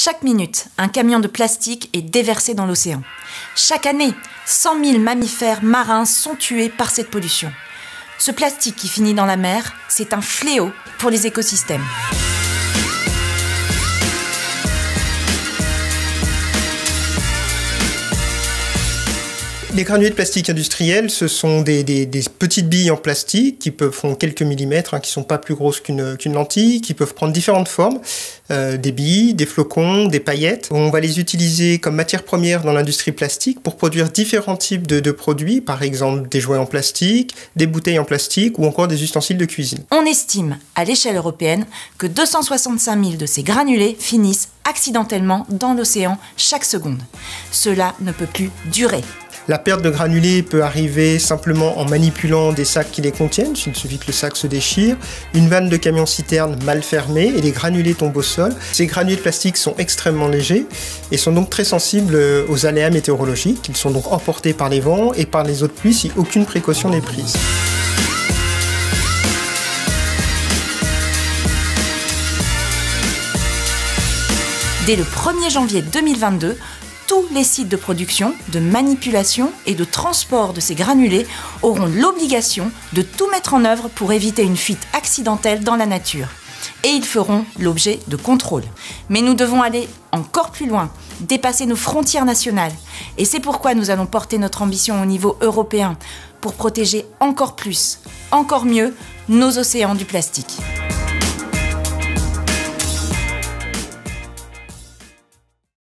Chaque minute, un camion de plastique est déversé dans l'océan. Chaque année, 100 000 mammifères marins sont tués par cette pollution. Ce plastique qui finit dans la mer, c'est un fléau pour les écosystèmes. Les granulés de plastique industriels, ce sont des petites billes en plastique qui font quelques millimètres, qui ne sont pas plus grosses qu'une lentille, qui peuvent prendre différentes formes, des billes, des flocons, des paillettes. On va les utiliser comme matière première dans l'industrie plastique pour produire différents types de produits, par exemple des jouets en plastique, des bouteilles en plastique ou encore des ustensiles de cuisine. On estime, à l'échelle européenne, que 265 000 de ces granulés finissent accidentellement dans l'océan chaque seconde. Cela ne peut plus durer. La perte de granulés peut arriver simplement en manipulant des sacs qui les contiennent, il suffit que le sac se déchire, une vanne de camion-citerne mal fermée et les granulés tombent au sol. Ces granulés de plastique sont extrêmement légers et sont donc très sensibles aux aléas météorologiques. Ils sont donc emportés par les vents et par les eaux de pluie si aucune précaution n'est prise. Dès le 1er janvier 2022, tous les sites de production, de manipulation et de transport de ces granulés auront l'obligation de tout mettre en œuvre pour éviter une fuite accidentelle dans la nature. Et ils feront l'objet de contrôles. Mais nous devons aller encore plus loin, dépasser nos frontières nationales. Et c'est pourquoi nous allons porter notre ambition au niveau européen pour protéger encore plus, encore mieux nos océans du plastique.